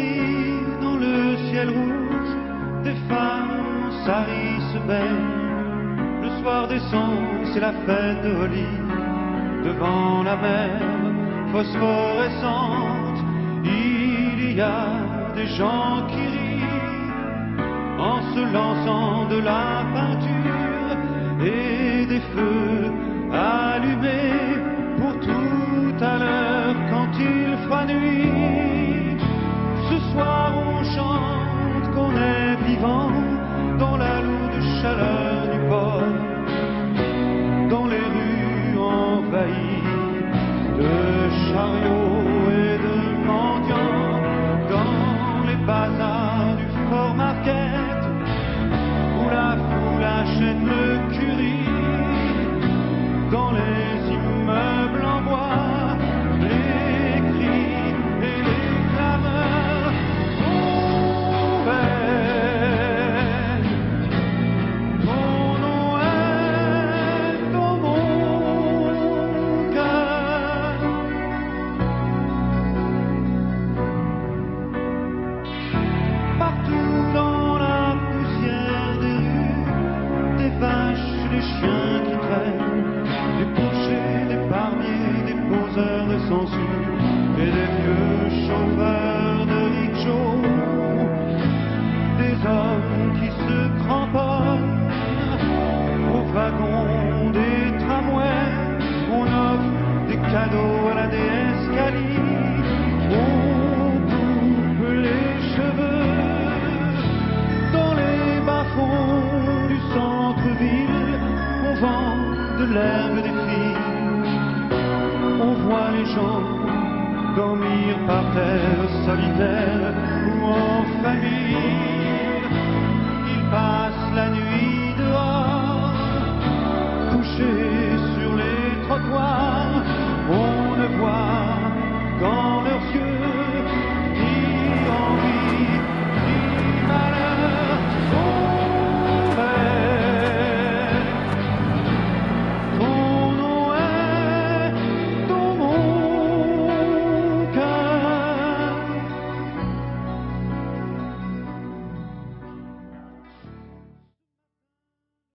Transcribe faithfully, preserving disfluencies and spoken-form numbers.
gris dans le ciel rouge, des femmes s'arissent belles. Le soir descend, c'est la fête de Holi. Devant la mer phosphorescente, il y a des gens qui rient en se lançant de la peinture et des feux allumés pour tout à l'heure quand il fera nuit. Ce soir on chante qu'on est vivant dans la lourde chaleur du port, dans les rues envahies de chariots et de mendiants, dans les bazars du Fort Marquette où la foule achète le curry, dans les immeubles en bois, les cris et les clameurs ouverts. Ton nom est dans mon cœur. Partout dans la poussière des rues, des vaches, des chiens qui traînent, des bouchers, des barbiers, des poseurs de censure et des vieux chauffeurs de rickshaw, des hommes qui se cramponnent aux wagons des tramways. On offre des cadeaux à la déesse Kali, on coupe les cheveux dans les bas-fonds du centre-ville. On vend de l'herbe des filles, on voit les gens dormir par terre solitaire ou en faillite.